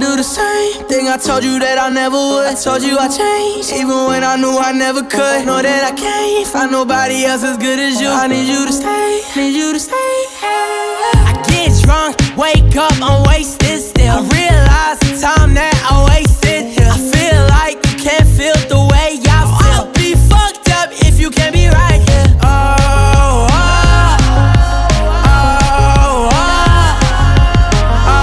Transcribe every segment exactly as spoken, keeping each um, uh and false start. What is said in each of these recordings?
do the same thing I told you that I never would. I told you I changed, even when I knew I never could. Know that I can't find nobody else as good as you. I need you to stay, need you to stay. I get drunk, wake up, I'm wasted still. I realize the time that I wasted here. I feel like you can't feel the way I feel. I'll be fucked up if you can't be right here. Oh, oh, oh, oh, oh,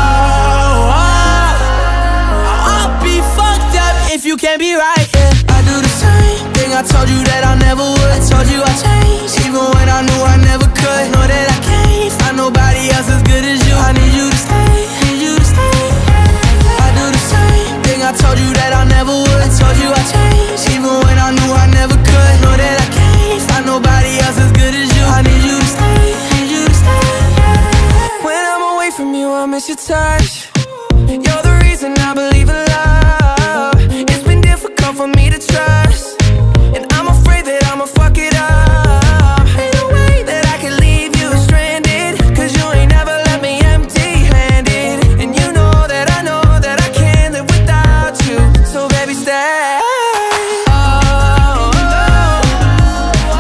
oh. I'll be fucked up if you can't be right here. I do the same thing I told you that I never would. I told you I changed, even when I knew I never could. Know that I can't find nobody else as good as you. I need you to stay, need you to stay. I do the same thing I told you that I never would. I told you I changed, even when I knew I never could. Know that I can't find nobody else as good as you. I need you to stay, need you to stay. When I'm away from you, I miss your touch. You're the reason I believe in love. It's been difficult for me to trust, and I'm afraid that I'ma fuck it up. Ain't no way that I can leave you stranded, cause you ain't never left me empty-handed. And you know that I know that I can't live without you. So baby, stay. Oh, oh, oh,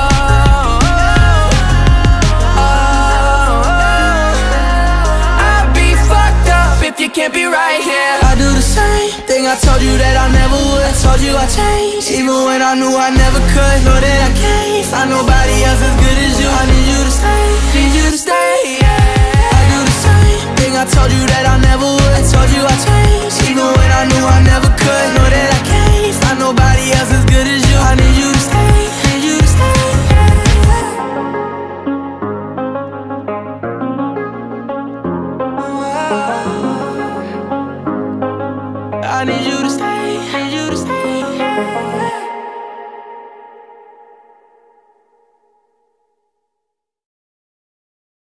oh, oh. I'll be fucked up if you can't be right here. I do the same thing I told you that I never would. I told you I changed, even when I knew I never could. Know that I can't find nobody else as good as you. I need you to stay, need you to stay, yeah. I do the same thing I told you that I never would. I told you I changed, even when I knew I never could. Know